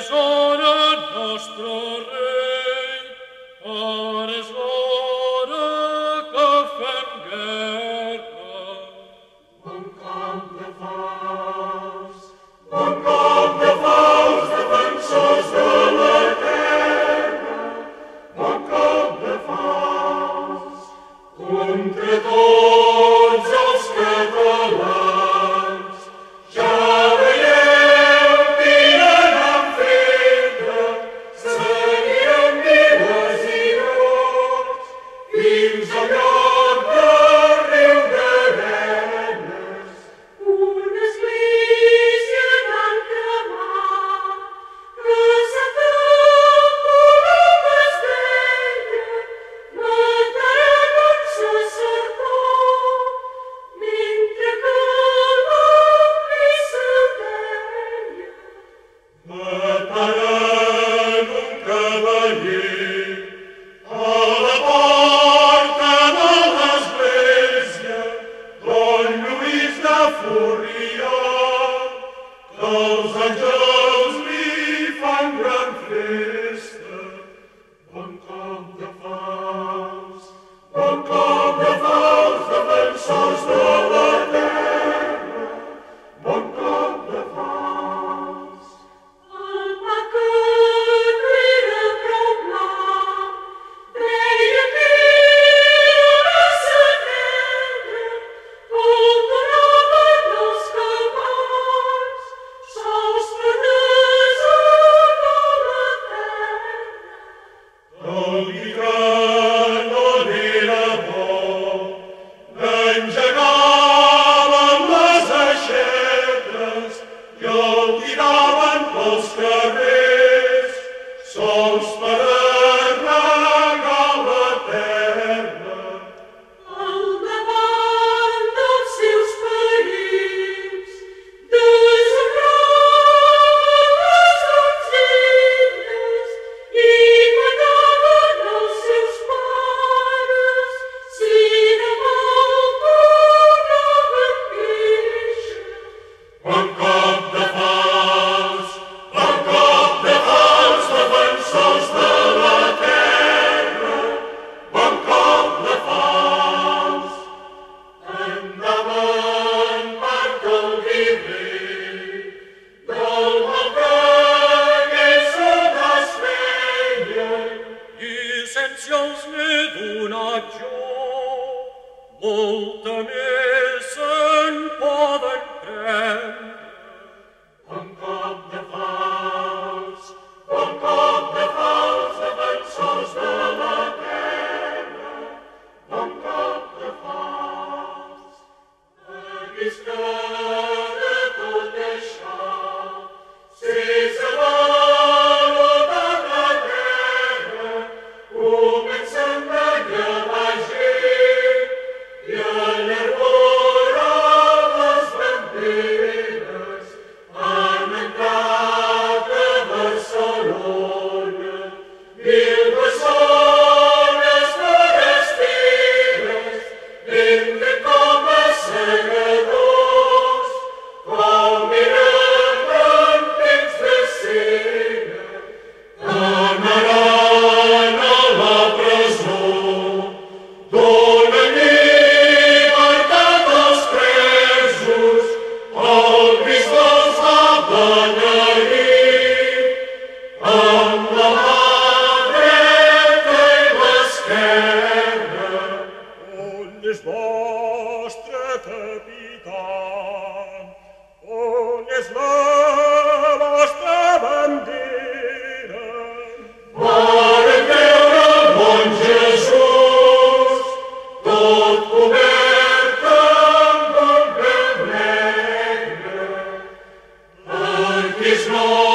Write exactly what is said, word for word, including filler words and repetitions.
és hora, nostre rei, ara és hora que fem guerra. Bon cop de faus, bon cop de faus, defensors de la terra. Bon cop de faus, contra tots els catalans. Ja veieu, tirant amb feta, seguirem viles i brots, fins al lloc del riu d'Arenes. Una església van cremar, que Santa Coloma es deia, mataran un sacerdot, mentre que l'omni se'l deia. Mataran un cavaller a la porta de l'església, don Lluís de Forrià, que els àngels li fan gran festa. Bon cop de faus, bon cop de faus, defensors de la terra. Bon cop de faus. El pa que no era prou blanc, deia que era setembre, que el donaven els cavalls, sols per desolar la terra. El migrant on era bo, n'engegaven les aixetes i el tiraven pels carrers, sols per arregar la terra. Al davant dels seus perills, deshonraven les donzelles i mataven els seus pares si de mal tornaven queixa. Bon cop de faus, bon cop de faus, defensors de la terra. Bon cop de faus. Endavant marca el guerrer, del mal que aquells soldats feien. Llicència els n'he donat jo, molta més se'n poden prendre. Bon cop de faus, bon cop de faus, defensors de la terra. Bon cop de faus. En vista de tot això, sense valorar la terra, comença a enganyar la gent i a enarborar les banderes. Han entrat a Barcelona mil persones forasteres, venen com a segadors, com eren en temps de cera. Anaran a la presó, donen llibertat als presos, el bisbe els va beneir, amb la mà dreta i l'esquerra. On és vostre capità? On és la vostra bandera? Varen veure el bon Jesús, tot cobert amb un vel negre. Aquí és no